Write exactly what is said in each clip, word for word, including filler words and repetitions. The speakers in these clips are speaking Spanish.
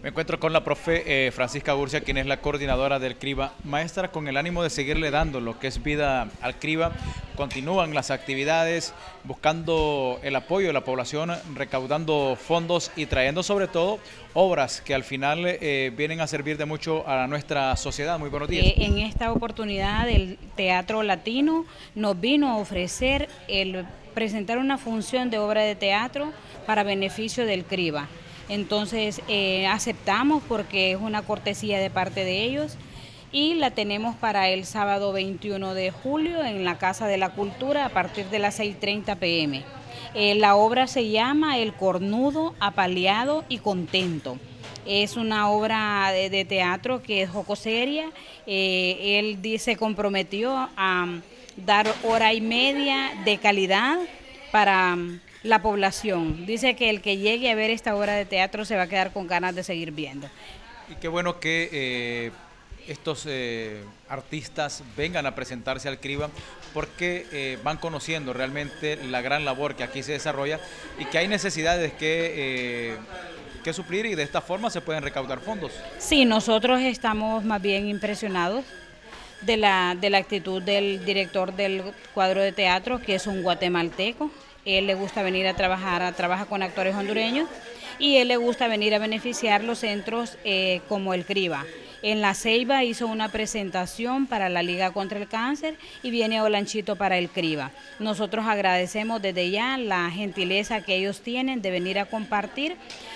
Me encuentro con la profe eh, Francisca Gurcia, quien es la coordinadora del CRIBA. Maestra, con el ánimo de seguirle dando lo que es vida al CRIBA, continúan las actividades buscando el apoyo de la población, recaudando fondos y trayendo sobre todo obras que al final eh, vienen a servir de mucho a nuestra sociedad. Muy buenos días. Eh, en esta oportunidad el Teatro Latino nos vino a ofrecer el presentar una función de obra de teatro para beneficio del CRIBA. Entonces eh, aceptamos porque es una cortesía de parte de ellos y la tenemos para el sábado veintiuno de julio en la Casa de la Cultura a partir de las seis y treinta pe eme. Eh, la obra se llama El Cornudo, Apaleado y Contento. Es una obra de, de teatro que es jocoseria. Eh, él se comprometió a dar hora y media de calidad para la población. Dice que el que llegue a ver esta obra de teatro se va a quedar con ganas de seguir viendo. Y qué bueno que eh, estos eh, artistas vengan a presentarse al CRIBA porque eh, van conociendo realmente la gran labor que aquí se desarrolla y que hay necesidades que, eh, que suplir y de esta forma se pueden recaudar fondos. Sí, nosotros estamos más bien impresionados de la, de la actitud del director del cuadro de teatro, que es un guatemalteco. Él le gusta venir a trabajar, a, trabaja con actores hondureños y él le gusta venir a beneficiar los centros eh, como el CRIBA. En La Ceiba hizo una presentación para la Liga contra el Cáncer y viene a Olanchito para el CRIBA. Nosotros agradecemos desde ya la gentileza que ellos tienen de venir a compartir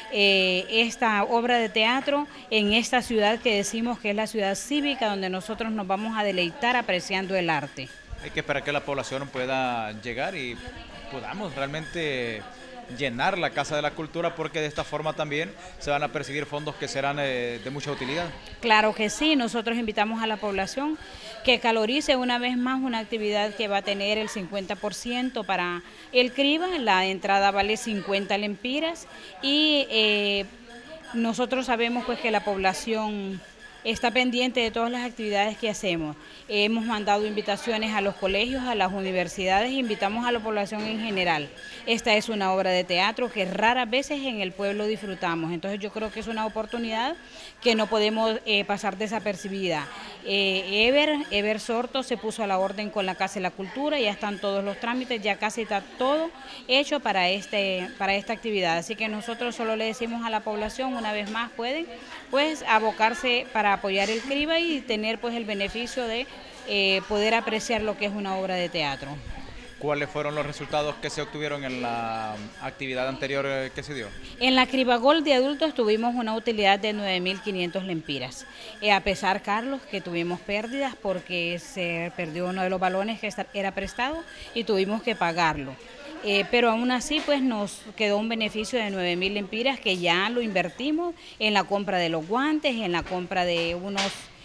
eh, esta obra de teatro en esta ciudad que decimos que es la ciudad cívica donde nosotros nos vamos a deleitar apreciando el arte. Hay que esperar que la población pueda llegar y podamos realmente llenar la Casa de la Cultura porque de esta forma también se van a percibir fondos que serán eh, de mucha utilidad. Claro que sí, nosotros invitamos a la población que calorice una vez más una actividad que va a tener el cincuenta por ciento para el CRIBA, la entrada vale cincuenta lempiras y eh, nosotros sabemos pues que la población está pendiente de todas las actividades que hacemos. Hemos mandado invitaciones a los colegios, a las universidades, invitamos a la población en general. Esta es una obra de teatro que raras veces en el pueblo disfrutamos, entonces yo creo que es una oportunidad que no podemos eh, pasar desapercibida. Eh, Ever, Ever Sorto se puso a la orden con la Casa de la Cultura, ya están todos los trámites, ya casi está todo hecho para, este, para esta actividad, así que nosotros solo le decimos a la población, una vez más pueden pues abocarse para apoyar el CRIBA y tener pues el beneficio de eh, poder apreciar lo que es una obra de teatro. ¿Cuáles fueron los resultados que se obtuvieron en la actividad anterior que se dio? En la CRIBA Gold de adultos tuvimos una utilidad de nueve mil quinientos lempiras. Eh, a pesar, Carlos, que tuvimos pérdidas porque se perdió uno de los balones que era prestado y tuvimos que pagarlo. Eh, pero aún así pues nos quedó un beneficio de nueve mil lempiras que ya lo invertimos en la compra de los guantes, en la compra de unos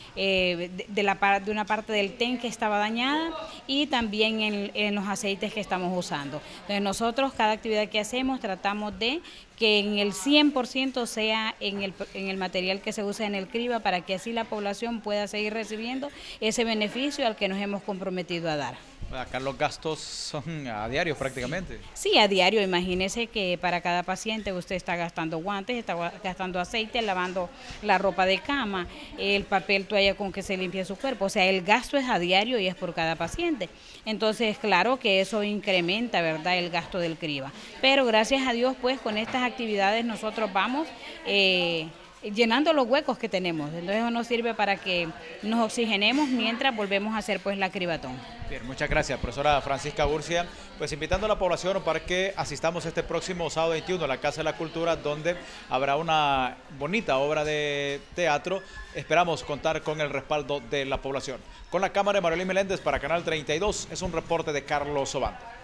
eh, de, de, la, de una parte del ten que estaba dañada y también en, en los aceites que estamos usando. Entonces nosotros cada actividad que hacemos tratamos de que en el cien por ciento sea en el, en el material que se usa en el CRIBA para que así la población pueda seguir recibiendo ese beneficio al que nos hemos comprometido a dar. Acá los gastos son a diario prácticamente. Sí, a diario. Imagínese que para cada paciente usted está gastando guantes, está gastando aceite, lavando la ropa de cama, el papel toalla con que se limpia su cuerpo. O sea, el gasto es a diario y es por cada paciente. Entonces, claro que eso incrementa, ¿verdad?, el gasto del CRIBA. Pero gracias a Dios, pues, con estas actividades nosotros vamos Eh, llenando los huecos que tenemos. Entonces eso nos sirve para que nos oxigenemos mientras volvemos a hacer pues la cribatón. Bien, muchas gracias, profesora Francisca Gurcia. Pues invitando a la población para que asistamos este próximo sábado veintiuno a la Casa de la Cultura, donde habrá una bonita obra de teatro. Esperamos contar con el respaldo de la población. Con la cámara de Marolín Meléndez para Canal treinta y dos, es un reporte de Carlos Obando.